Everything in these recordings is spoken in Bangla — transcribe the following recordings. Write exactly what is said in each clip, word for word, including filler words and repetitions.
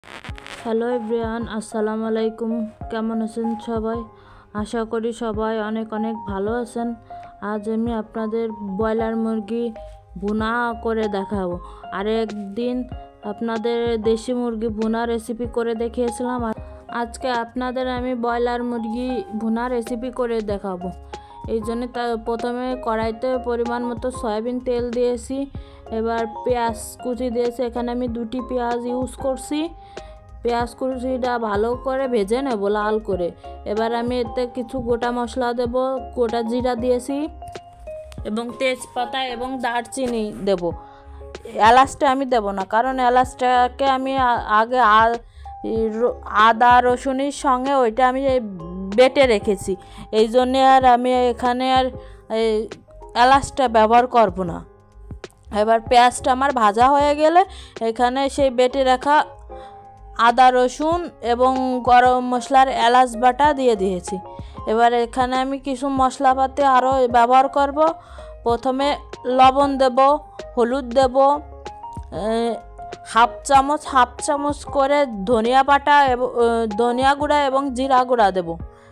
হ্যালো এভরিওয়ান, আসসালামু আলাইকুম। কেমন আছেন সবাই? আশা করি সবাই অনেক অনেক ভালো আছেন। আজ আমি আপনাদের ব্রয়লার মুরগি ভুনা করে দেখাবো। আর একদিন আপনাদের দেশি মুরগি ভুনা রেসিপি করে দেখিয়েছিলাম। আজকে আপনাদের আমি ব্রয়লার মুরগি ভুনা রেসিপি করে দেখাবো। এই জন্য তা প্রথমে কড়াইতে পরিমাণ মতো সয়াবিন তেল দিয়েছি। এবার পেঁয়াজ কুচি দিয়েছি। এখানে আমি দুটি পেঁয়াজ ইউজ করছি। পেঁয়াজ কুচিটা ভালো করে ভেজে নেব লাল করে। এবার আমি এতে কিছু গোটা মশলা দেব। গোটা জিরা দিয়েছি এবং তেজপাতা এবং দারচিনি দেব। এলাচটা আমি দেব না, কারণ এলাচটাকে আমি আগে আদা রসুনের সঙ্গে ওইটা আমি বেটে রেখেছি। এই জন্যে আর আমি এখানে আর এলাচটা ব্যবহার করব না। এবার পেঁয়াজটা আমার ভাজা হয়ে গেলে এখানে সেই বেটে রাখা আদা রসুন এবং গরম মশলার এলাচ বাটা দিয়ে দিয়েছি। এবার এখানে আমি কিছু মশলাপাতি আরও ব্যবহার করব। প্রথমে লবণ দেব, হলুদ দেব, হাফ চামচ হাফ চামচ করে ধনিয়া বাটা এবং ধনিয়া গুঁড়া এবং জিরা গুঁড়া দেব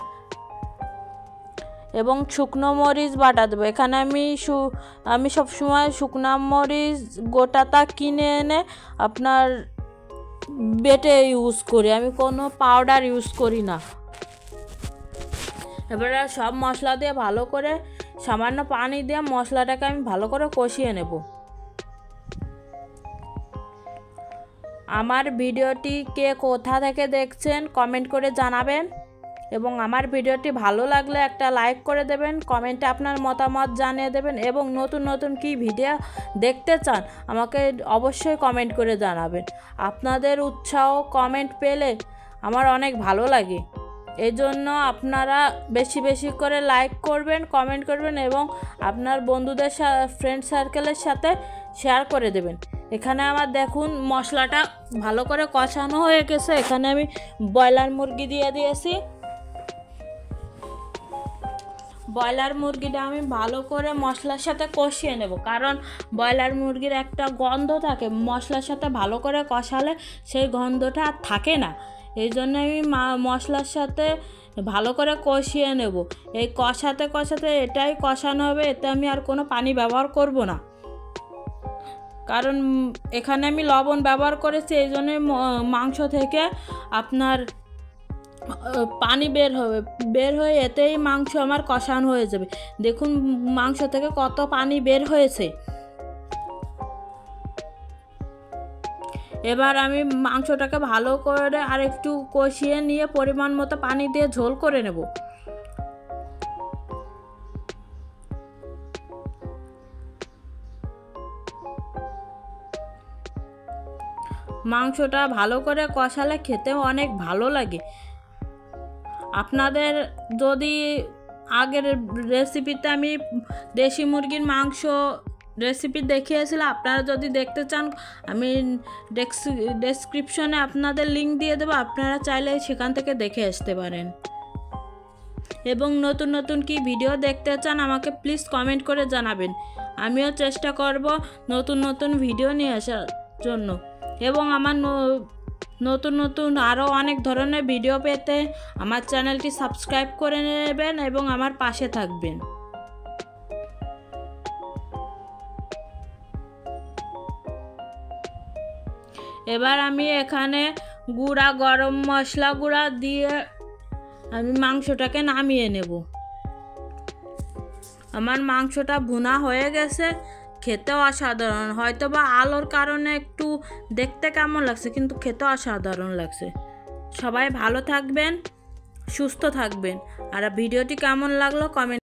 এবং শুকনো মরিচ বাটা দেবো। এখানে আমি সু আমি সবসময় শুকনো মরিচ গোটাটা কিনে এনে আপনার বেটে ইউজ করি, আমি কোনো পাউডার ইউজ করি না। এবারে সব মশলা দিয়ে ভালো করে সামান্য পানি দিয়ে মশলাটাকে আমি ভালো করে কষিয়ে নেব। আমার ভিডিওটি কে কোথা থেকে দেখছেন কমেন্ট করে জানাবেন এবং আমার ভিডিওটি ভালো লাগলে একটা লাইক করে দেবেন, কমেন্টে আপনার মতামত জানিয়ে দেবেন এবং নতুন নতুন কি ভিডিও দেখতে চান আমাকে অবশ্যই কমেন্ট করে জানাবেন। আপনাদের উৎসাহ কমেন্ট পেলে আমার অনেক ভালো লাগে। এই জন্য আপনারা বেশি বেশি করে লাইক করবেন, কমেন্ট করবেন এবং আপনার বন্ধুদের ফ্রেন্ড সার্কেলের সাথে শেয়ার করে দেবেন। এখানে আমার দেখুন মশলাটা ভালো করে কষানো হয়ে গেছে। এখানে আমি ব্রয়লার মুরগি দিয়ে দিয়েছি। ব্রয়লার মুরগিটা আমি ভালো করে মশলার সাথে কষিয়ে নেব, কারণ ব্রয়লার মুরগির একটা গন্ধ থাকে, মশলার সাথে ভালো করে কষালে সেই গন্ধটা আর থাকে না। এই জন্য আমি মশলার সাথে ভালো করে কষিয়ে নেব। এই কষাতে কষাতে এটাই কষানো হবে, এতে আমি আর কোনো পানি ব্যবহার করব না, কারণ এখানে আমি লবণ ব্যবহার করেছি। এই জন্য মাংস থেকে আপনার পানি বের হবে, বের হয়ে এতেই মাংস আমার কষানো হয়ে যাবে। দেখুন মাংস থেকে কত পানি বের হয়েছে। এবার আমি মাংসটাকে ভালো করে আর একটু কষিয়ে নিয়ে পরিমাণ মতো পানি দিয়ে ঝোল করে নেব। মাংসটা ভালো করে কষালে খেতেও অনেক ভালো লাগে। আপনাদের যদি আগের রেসিপিতে আমি দেশি মুরগির মাংস রেসিপি দেখিয়েছিলাম, আপনারা যদি দেখতে চান আমি ডেসক্রিপশনে আপনাদের লিঙ্ক দিয়ে দেবো, আপনারা চাইলে সেখান থেকে দেখে আসতে পারেন। এবং নতুন নতুন কি ভিডিও দেখতে চান আমাকে প্লিজ কমেন্ট করে জানাবেন। আমিও চেষ্টা করব নতুন নতুন ভিডিও নিয়ে আসার জন্য এবং আমার নতুন নতুন আরও অনেক ধরনের ভিডিও পেতে আমার চ্যানেলটি সাবস্ক্রাইব করে নেবেন এবং আমার পাশে থাকবেন। এবার আমি এখানে গুঁড়া গরম মশলা গুঁড়া দিয়ে আমি মাংসটাকে নামিয়ে নেব। আমার মাংসটা ভুনা হয়ে গেছে, খেতেও অসাধারণ। হয়তো বা আলোর কারণে একটু দেখতে কেমন লাগছে, কিন্তু খেতে অসাধারণ লাগছে। সবাই ভালো থাকবেন, সুস্থ থাকবেন। আর ভিডিওটি কেমন লাগলো কমেন্ট